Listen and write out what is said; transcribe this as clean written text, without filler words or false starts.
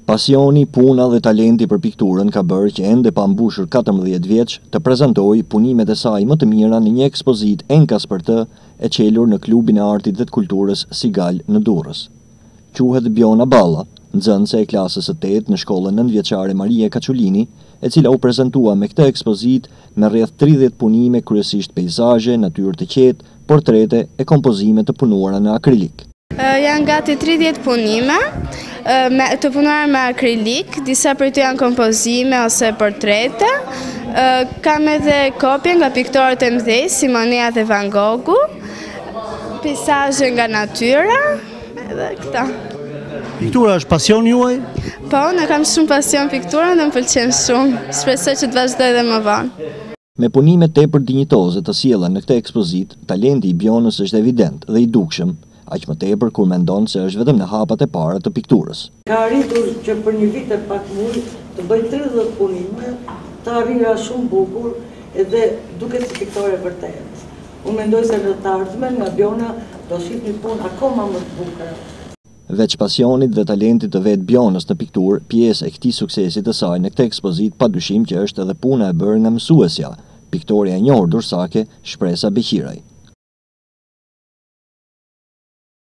Pasioni, puna dhe talenti për pikturën ka bërë që ende pa mbushur 14 vjeç të prezantoj punimet e saj më të mira në një ekspozit enkas për të e qelur në klubin e artit dhe të kulturës Sigal në Durrës. Quhet Biona Balla, nxënëse e klasës së 8 në shkollën 9-vjeçare Marie Kaçulini, e cila u prezantua me këtë ekspozit me rreth 30 punime, kryesisht peizazhe, natyrë të qetë, portrete e kompozime të punuara në akrilik. Janë gati 30 punime, të punuar me akrilik, disa për të janë kompozime ose portrete. Kam edhe kopje nga piktorët e mëdhej, si Monet dhe Van Gogh, peizazhe nga natyra, edhe këta. Piktura është pasion juaj? Po, ne kam shumë pasion pikturën dhe më pëlqen shumë. Shpresoj që të vazhdoj dhe më vonë. Me punime tepër dinjitoze të sjella në këtë ekspozit, talenti i Bionës është evident dhe i dukshëm, aq më tepër kur mendon se është vetëm në hapat e para të pikturës. Ka arritur që për një vit e pak muaj të bëj 30 punime, të arrira shumë bukur edhe duket si piktore vërtet. Unë mendoj se në të ardhmen nga Biona do shih një punë akoma më të bukur. Veç pasionit dhe talentit të vetë Bionës në pikturë, pjesë e këtij suksesi të saj në këtë ekspozit padyshim që është edhe puna e bërë nga mësuesja, piktoria e njohur dursake Shpresa Beqiraj.